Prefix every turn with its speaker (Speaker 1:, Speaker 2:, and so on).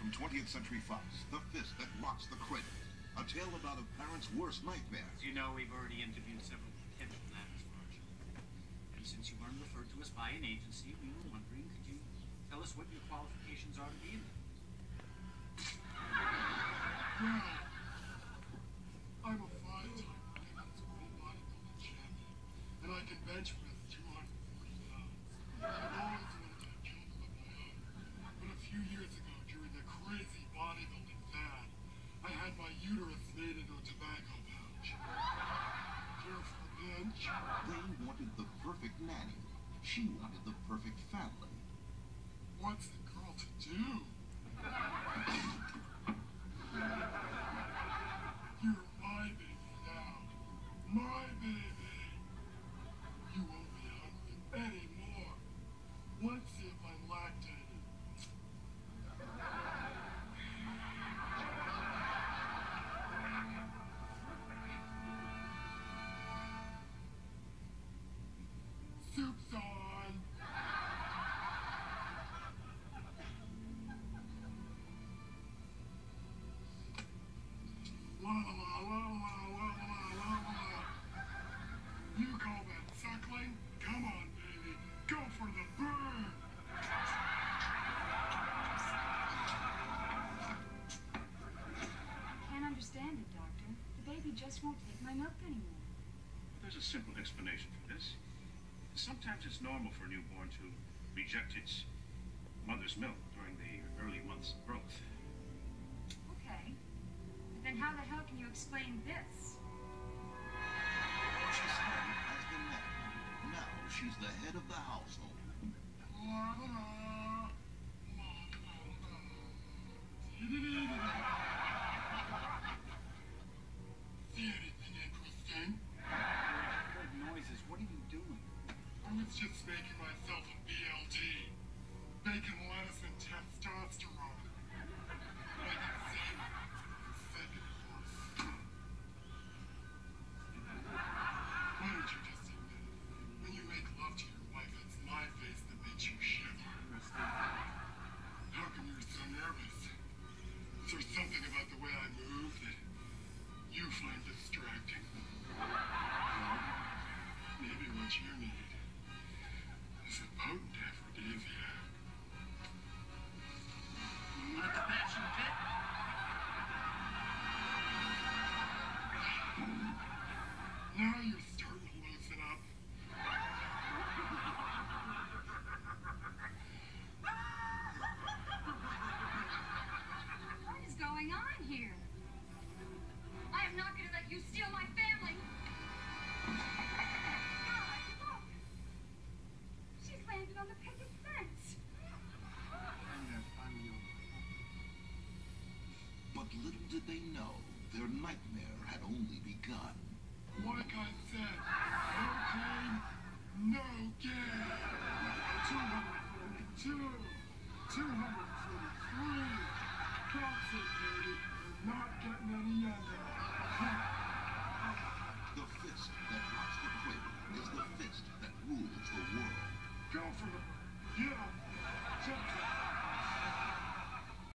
Speaker 1: from 20th Century Fox, The Fist That Rocks the Cradle. A tale about a parent's worst nightmare.
Speaker 2: As you know, we've already interviewed several potential planners for our show. And since you weren't referred to us by an agency, we were wondering, could you tell us what your qualifications are to be in it?
Speaker 3: Well, I'm a five-time women's world bodybuilding champion, and I can bench press 240 pounds. I've always wanted to kill them of my own, but a few years ago, during the crazy bodybuilding fad, I had my uterus made into a tobacco pouch. Care for a pinch?
Speaker 1: They wanted the perfect nanny. She wanted the perfect family.
Speaker 3: What's the girl to do? You're my baby now. My baby. You won't be hungry anymore. Let's see if I'm lactating. Soup's on. La la la la la la la la. You call that suckling? Come on, baby. Go for the burn.
Speaker 4: Can't understand it, Doctor. The baby just won't take my milk anymore.
Speaker 5: There's a simple explanation for this. Sometimes it's normal for a newborn to reject its mother's milk during the early months of growth.
Speaker 4: Okay. But then how the hell can you explain this?
Speaker 1: She started as the nanny. Now she's the head of the household.
Speaker 3: La la la. See anything interesting?
Speaker 2: Heard noises. What are you doing?
Speaker 3: I was just making myself a BLT. Bacon, lettuce, and testosterone. But I can save it for the second course. Why don't you just admit it? When you make love to your wife, it's my face that makes you shiver. How come you're so nervous? Is there something about the way I move that you find distracting? Maybe what you need is a potent aphrodisiac.
Speaker 2: Expansion pit?
Speaker 3: Now you're starting to loosen up.
Speaker 4: What is going on here? I am not going to let you steal my family. God, look. She's landed on the picket fence.
Speaker 1: But little did they know, their nightmare had only begun.
Speaker 3: Like I said, no pain, no gain. 242, 243. That's it, baby. You're not getting any younger.
Speaker 1: The fist that rocks the cradle is the fist that rules the world.
Speaker 3: Go for it. Get up. Just